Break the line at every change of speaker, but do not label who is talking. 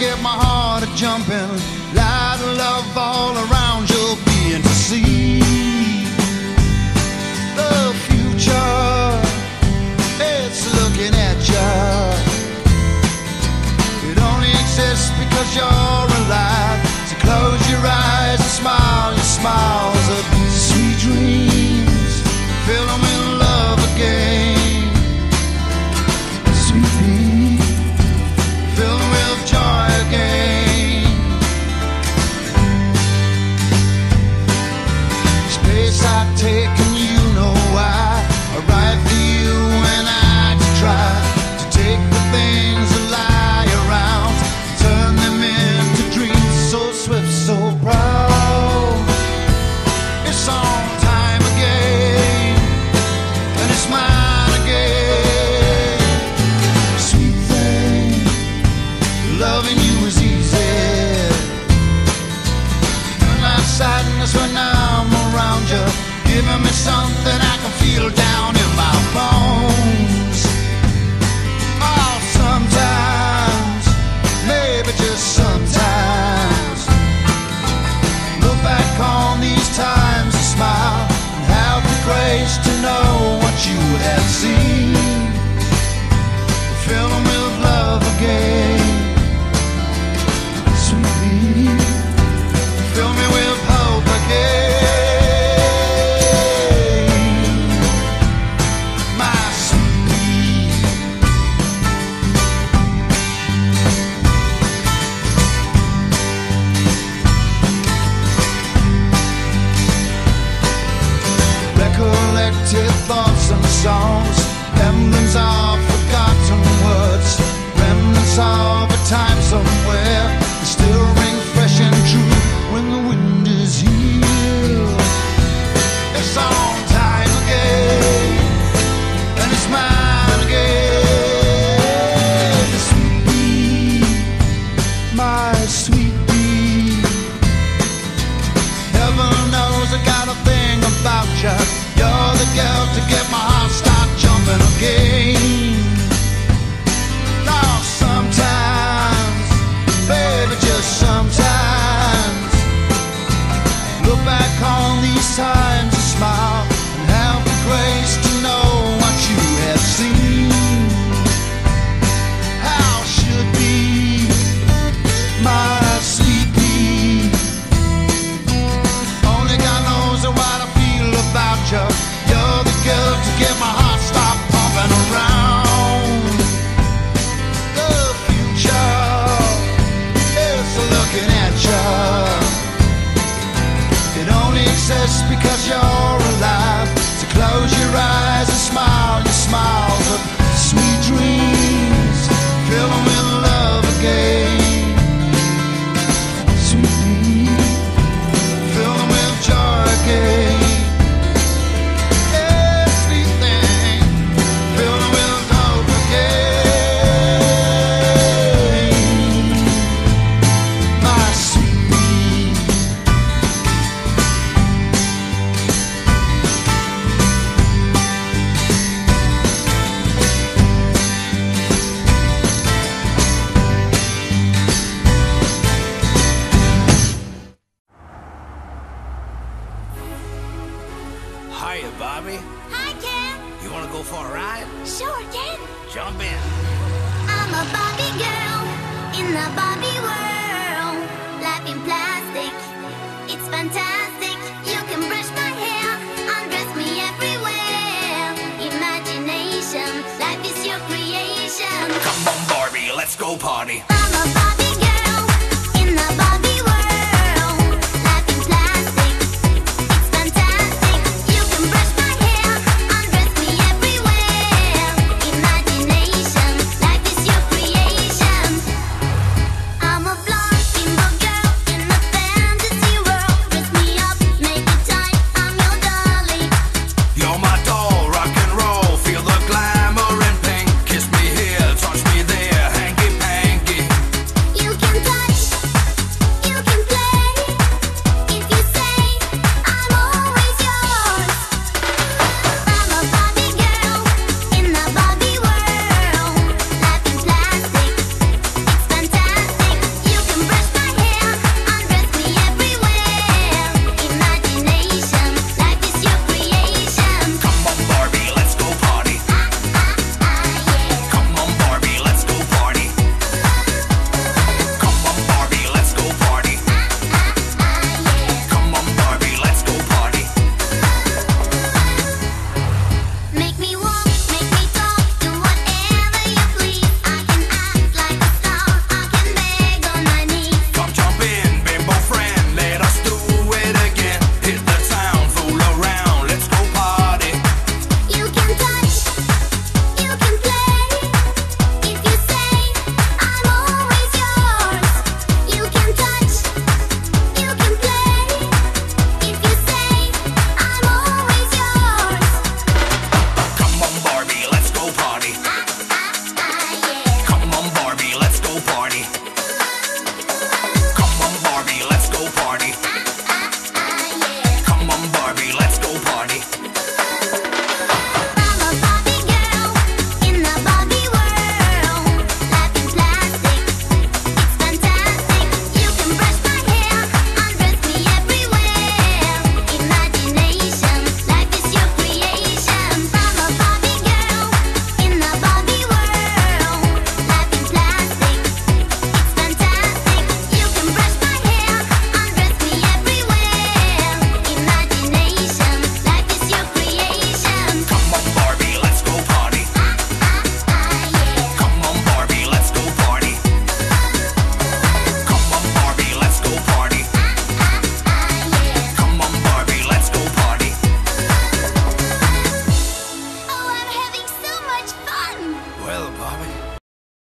get my heart a-jumping. Light of love all around, you'll be in to see the future. It's looking at you. It only exists because you're alive. So close your eyes and smile. Your smiles of sweet dreams, fill them with love again. Sweet dreams, fill them with joy again. Space I've taken, you know why. I write for you and I try to take the things that lie around, turn them into dreams so swift, so proud. It's on time again, and it's mine again. Sweet thing, loving you is easy. None like sadness when I'm around you, giving me something I can feel down in my bones. Oh, sometimes, maybe just sometimes, look back on these times and smile, and have the grace to know what you have seen. Fill them with love again. Sweetly, fill me with hope again. Recollected thoughts and songs, emblems of forgotten words, remnants of a time somewhere that still ring fresh and true when the wind is here. It's on time again, and it's mine again. Sweet bee, my sweet bee, heaven knows I got a thing about you. You're the girl to get my heart start jumping again. Now sometimes, baby, just sometimes, look back on these times and smile, and have the grace to know what you have seen. How should be, my sweet pea. Only God knows what I feel about you. You're the girl to get my heart stop pumping around. The future is looking at you. It only exists because you're alive. So close your eyes and smile. Your smiles of sweet dreams, fill them with love again. Sweet, fill them with joy again.
Hiya, Bobby.
Hi, Ken.
You wanna go for a ride?
Sure, Ken.
Jump in.
I'm a Barbie girl in the Barbie world. Life in plastic, it's fantastic. You can brush my hair, undress me everywhere. Imagination, life is your creation.
Come on, Barbie, let's go party.